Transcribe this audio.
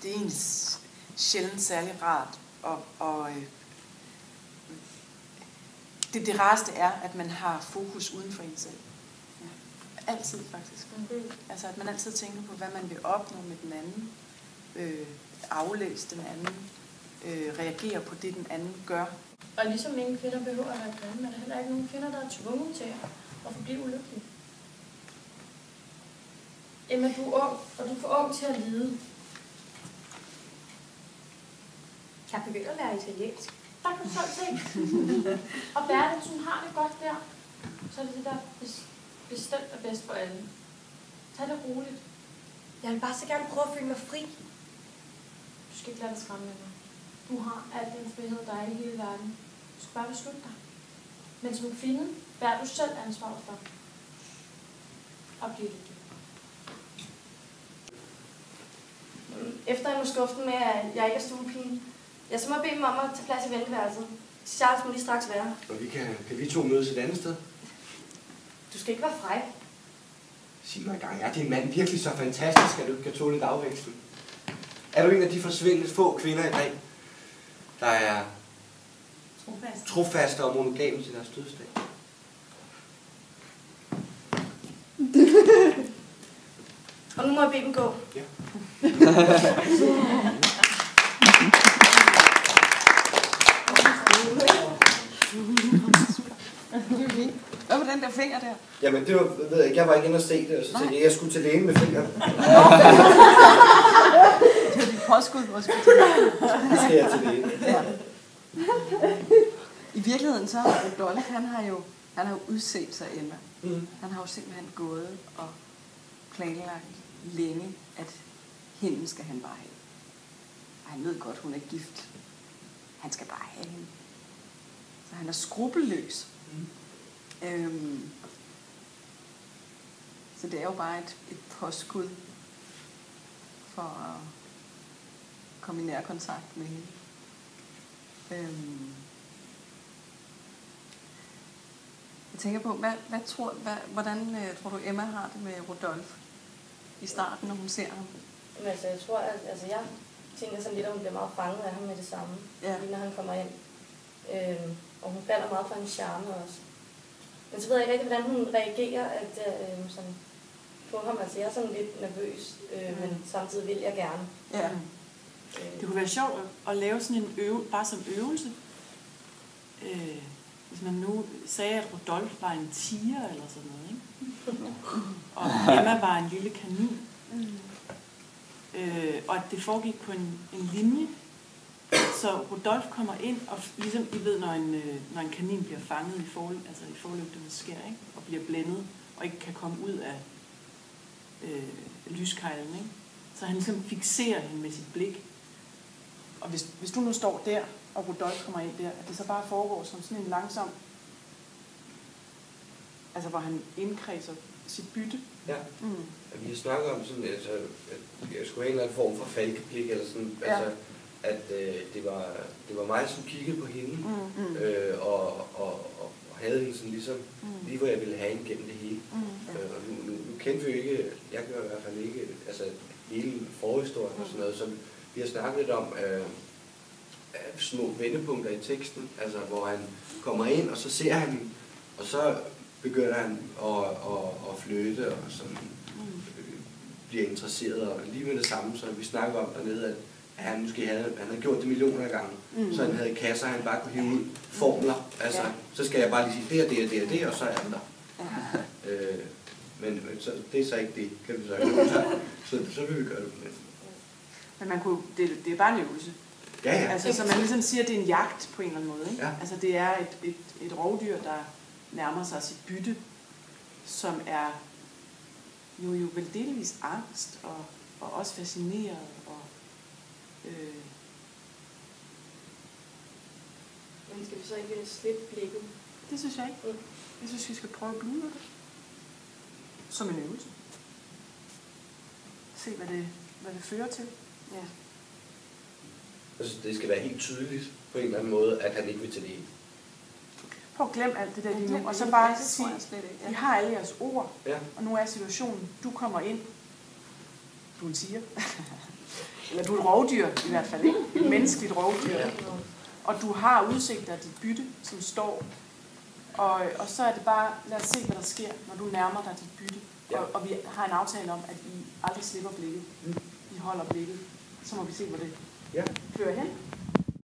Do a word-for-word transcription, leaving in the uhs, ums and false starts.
det er egentlig sjældent særlig rart, og, og øh, det, det rareste er, at man har fokus uden for en selv. Ja. Altid faktisk. Mm. Altså at man altid tænker på, hvad man vil opnå med den anden, øh, aflæse den anden, øh, reagere på det, den anden gør. Og ligesom ingen kvinder behøver at være grimme, er der heller ikke nogen kvinder, der er tvunget til at forblive ulykkelige. Emma, du er ung, og du er for ung til at lide. Jeg er begyndt at lære italiensk. Der kan du selv se. Og Bertel, hvis hun har det godt der, så er det det, der bestemt er bedst for alle. Tag det roligt. Jeg vil bare så gerne prøve at føle mig fri. Du skal ikke lade dig skræmme med mig. Du har al den frihed, der er i hele verden. Du skal bare beslutte dig. Men som kvinde bærer du selv ansvaret for. Og bliver det. Efter jeg må skuffe med, at jeg ikke er stuepige, jeg så må bede dem om at tage plads i venteværelset. Charles må lige straks være. Og vi kan, kan vi to mødes et andet sted? Du skal ikke være fræk. Sig mig engang, er din mand virkelig så fantastisk, at du kan tåle lidt afveksling? Er du en af de forsvindende få kvinder i dag, der er Trofaste. trofaste og monogame til deres dødsdag? Og nu må jeg bede dem gå. Ja. Hvad var den der finger der? Jamen, det var, ved jeg ikke, jeg var ikke inde og se det, og så tænkte jeg, at jeg skulle til lægen med fingeren. Det var dit påskud, hvor skulle til Nu skal jeg til lægen. ja. I virkeligheden så har Rudolf, han har jo, han har jo udset sig Emma. Mm. Han har jo simpelthen gået og planlagt længe, at hende skal han bare have. Og han ved godt, hun er gift. Han skal bare have hende. Så han er skrupelløs. Mm. Øhm, så det er jo bare et, et påskud for at komme i nær kontakt med hende. Øhm, jeg tænker på, hvad, hvad tror, hvad, hvordan øh, tror du Emma har det med Rudolf i starten, når hun ser ham? Men altså, jeg tror, at altså, jeg tænker sådan lidt, at hun bliver meget fanget af ham med det samme, ja. Lige når han kommer ind. Øhm, og hun falder meget for en charme også. Men så ved jeg ikke rigtig, hvordan hun reagerer at, øh, sådan, på ham. Altså, jeg er sådan lidt nervøs, øh, mm. men samtidig vil jeg gerne. Ja. Det kunne være sjovt at lave sådan en øvelse, bare som øvelse. Øh, hvis man nu sagde, at Rudolf var en tiger eller sådan noget, ikke? Og Emma var en lille kanin. Øh, og at det foregik på en, en linje. Så Rudolf kommer ind, og ligesom I ved, når en, når en kanin bliver fanget i, for, altså i forlygternes skær, ikke? Og bliver blændet, og ikke kan komme ud af øh, lyskejlen, ikke? Så han ligesom fikserer hende med sit blik. Og hvis, hvis du nu står der, og Rudolf kommer ind der, at det så bare foregår som sådan en langsom, altså hvor han indkredser sit bytte. Ja. Mm. Vi har snakket om sådan, altså, at jeg skulle have en eller anden form for falkeblik, eller sådan, ja. Altså, at øh, det, var, det var mig, som kiggede på hende, mm. øh, og, og, og, og havde hende sådan ligesom, mm. lige hvor jeg ville have hende gennem det hele. Mm. Øh, og nu, nu, nu kendte vi jo ikke, jeg gør i hvert fald ikke, altså hele forhistorien mm. og sådan noget, så vi har snakket lidt om øh, små vendepunkter i teksten, altså hvor han kommer ind, og så ser han, og så begynder han at, at, at flytte, og sådan øh, bliver interesseret, og lige med det samme, så vi snakker om dernede, at han måske havde, han havde gjort det millioner af gange, mm. så han havde kasser, han bare kunne hive ud formler, altså, ja. Så skal jeg bare lige sige, det er det, og det er det, og så er han der. Ja. Øh, men men så, det er så ikke det, kan vi så ikke. Så, så, så vil vi gøre det på det. Men man kunne, det, det er bare en øvelse. Ja, ja. Altså, så man ligesom siger, at det er en jagt på en eller anden måde, ikke? Ja. Altså, det er et, et, et rovdyr, der nærmer sig sit bytte, som er jo, jo vel delvis angst, og, og også fascineret, og øh... Men skal vi så ikke slippe blikket? Det synes jeg ikke. Mm. Jeg synes, vi skal prøve at blive det. Som en øvelse. Se, hvad det, hvad det fører til. Ja. Altså, det skal være helt tydeligt på en eller anden måde, at han ikke vil til det. Prøv at glemme alt det der lige nu, og så bare sige, ja. Vi har alle jeres ord, ja. Og nu er situationen, du kommer ind, du er en tiger. Eller du er et rovdyr i hvert fald, ikke? Et menneskeligt rovdyr. Ja. Og du har udsigt af dit bytte, som står. Og, og så er det bare, lad os se, hvad der sker, når du nærmer dig dit bytte. Ja. Og, og vi har en aftale om, at I aldrig slipper blikket. Mm. I holder blikket. Så må vi se, hvor det Ja. fører hen.